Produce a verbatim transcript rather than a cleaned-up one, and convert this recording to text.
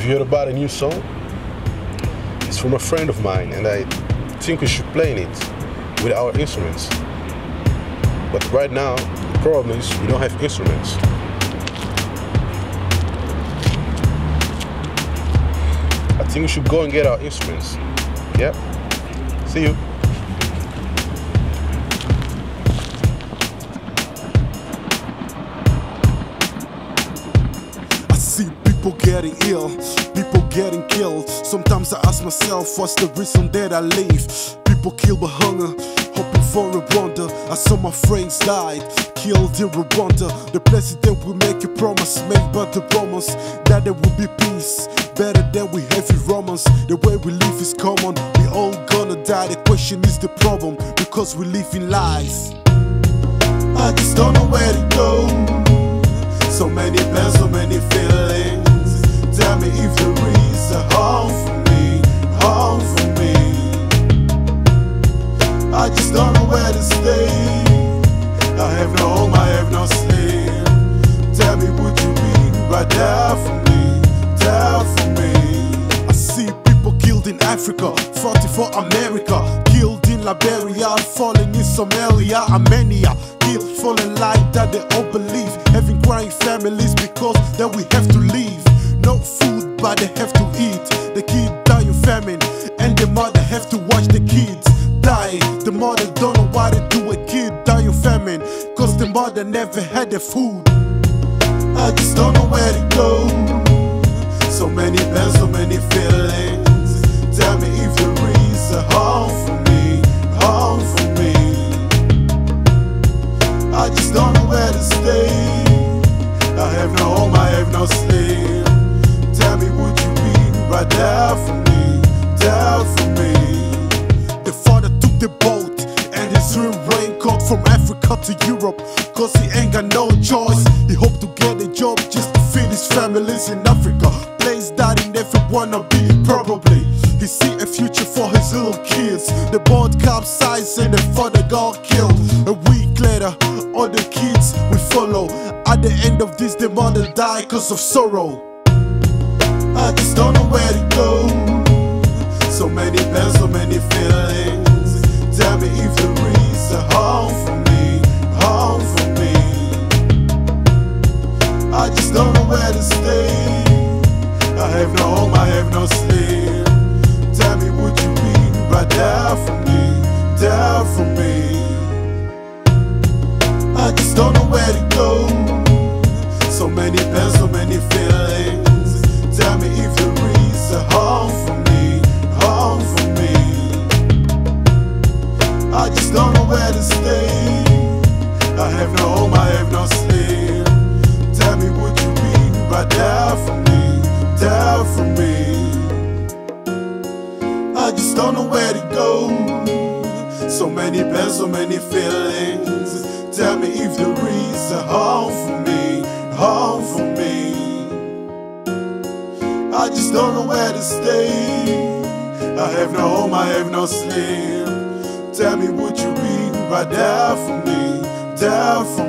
you heard about a new song? It's from a friend of mine, and I think we should play it with our instruments. But right now, the problem is we don't have instruments. I think we should go and get our instruments. Yep. See you. I see people getting ill, people getting killed. Sometimes I ask myself, what's the reason that I live? People killed by hunger, hoping for a wonder. I saw my friends died, killed in Rwanda. The president will make a promise made by the Romans, that there will be peace, better than we have in Romans. The way we live is common, we all gonna die. The question is the problem, because we live in lies. I just don't know where to go. So many plans, so many feelings. Tell me if there is a home for me, home for me. I just don't know where to stay. I have no home, I have no sleep. Tell me, would you be right there for me, there for me? I see people killed in Africa, fighting for America. Killed in Liberia, falling in Somalia, Armenia. Killed for a life that they all believe. Having crying families because that we have to leave. No food but they have to eat. The kid die in famine, and the mother have to watch the kids die. The mother don't know what to do. A kid die in famine, cause the mother never had the food. I just don't know where to go. So many plans, so many feelings. Tell me if there is a home for me, home for me. I just don't know where to stay. I have no home, I have no sleep. Tell me, would you be right there for me, there for me? The father took the boat and his raincoat from Africa to Europe, cause he ain't got no choice. He hoped to get a job just to feed his families in Africa, place that he never wanna be, probably. He see a future for his little kids. The boat capsized and the father got killed. A week later, all the kids we follow. At the end of this, the mother died cause of sorrow. I just don't know where to go. So many plans, so many feelings. Tell me if there is a home for me, home for me. I just don't know where to stay. I have no home, I have no sleep. Tell me, would you be right there for me, there for me? I just don't know where to go. So many plans, so many feelings. Tell me if there is a home for me, home for me. I just don't know where to stay. I have no home, I have no sleep. Tell me, would you be right there for me, there for me? I just don't know where to go. So many plans, so many feelings. Tell me if there is a home for me, home for me. I just don't know where to stay. I have no home, I have no sleep. Tell me, would you be right there for me, there for me?